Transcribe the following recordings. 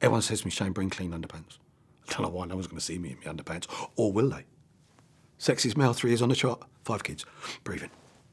Everyone says to me, Shane, bring clean underpants. I don't know why, no one's going to see me in my underpants. Or will they? Sexiest male, 3 years on the chart, 5 kids, breathing.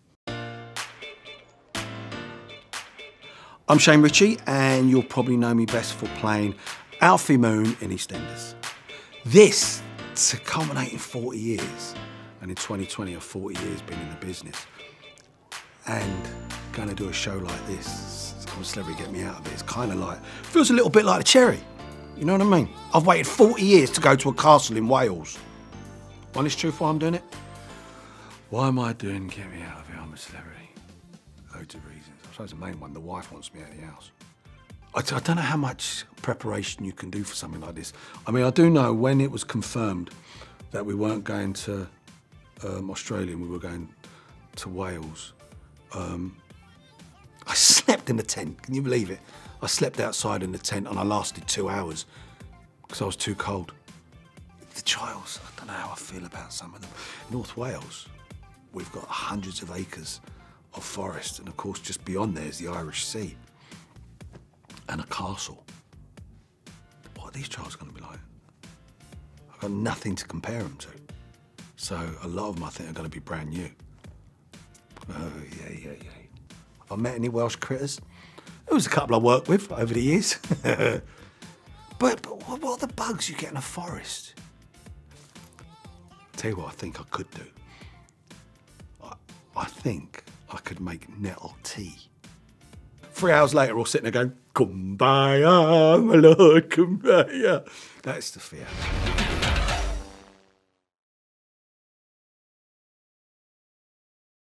I'm Shane Richie, and you'll probably know me best for playing Alfie Moon in EastEnders. This, to culminate in 40 years, and in 2020 I've 40 years been in the business, and going to do a show like this, I'm a celebrity, get me out of it. It's kind of like, feels a little bit like a cherry. You know what I mean? I've waited 40 years to go to a castle in Wales. Honest truth, why I'm doing it? Why am I doing Get Me Out of Here? I'm a celebrity. Loads of reasons. I suppose the main one, the wife wants me out of the house. I don't know how much preparation you can do for something like this. I mean, I do know when it was confirmed that we weren't going to Australia and we were going to Wales, I slept in the tent. Can you believe it? I slept outside in the tent and I lasted 2 hours because I was too cold. The trials, I don't know how I feel about some of them. North Wales, we've got hundreds of acres of forest, and of course just beyond there is the Irish Sea and a castle. What are these trials going to be like? I've got nothing to compare them to. So a lot of them I think are going to be brand new. Oh, yeah. Have I met any Welsh critters? There was a couple I worked with over the years. But what are the bugs you get in a forest? Tell you what I think I could do. I think I could make nettle tea. 3 hours later, all sitting there going, Kumbaya, my lord, kumbaya. That's the fear.